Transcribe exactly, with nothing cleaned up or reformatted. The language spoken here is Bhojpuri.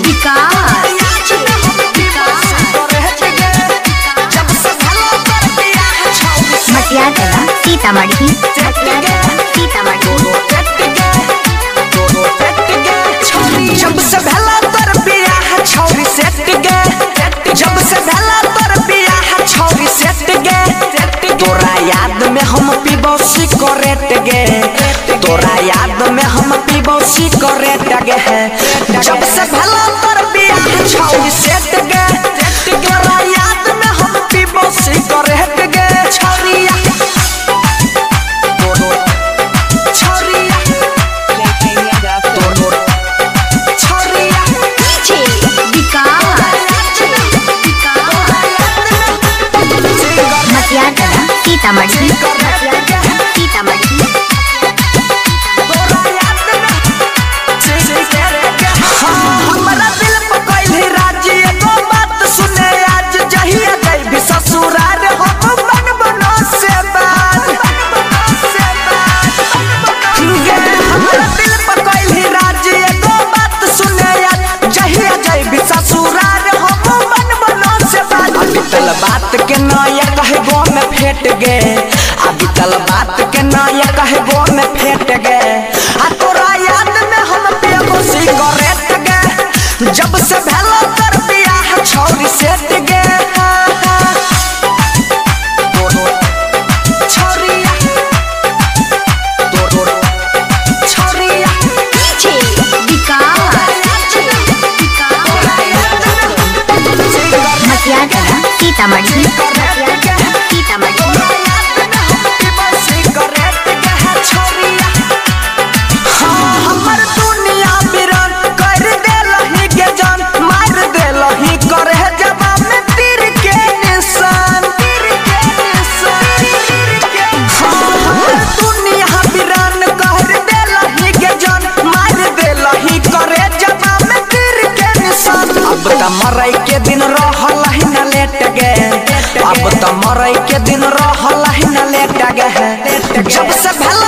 सीतामढ़ी जब से भला तर बियाह छौरी सेट गे, जब से भला तर बियाह छौरी सेट गे, तोरा याद में हम पीबो सिगरेट गे, तोरा याद में हम पीबो सिगरेट गे। जब से भला तर बियाह छौरी सेट गे, तोरा याद में हम पीबो सिगरेट गे। छौरिया सीतामढ़ी सीतामढ़ी हमरा दिल पर कोई राजी एगो बात सुने आज जहिया जइबी ससुराल हम मन बनो से बात। हमरा दिल पर कोई राजी एगो बात सुने आज जहिया जइबी ससुराल हम मन बनो से बात। बीतल बात के नया कहे गो में फेट गे, आ बीतल बात के नया कहे गो में फेट गे। आ तोरा याद में हम पीबो सिगरेट गे, जब से भला तर बियाह छौरी सेट गे। छौरिया छौरिया सीतामढ़ी मरई के दिन रहल ही न लेट गे, अब तो मरई के दिन रहल ही न लेट गे। जब से भला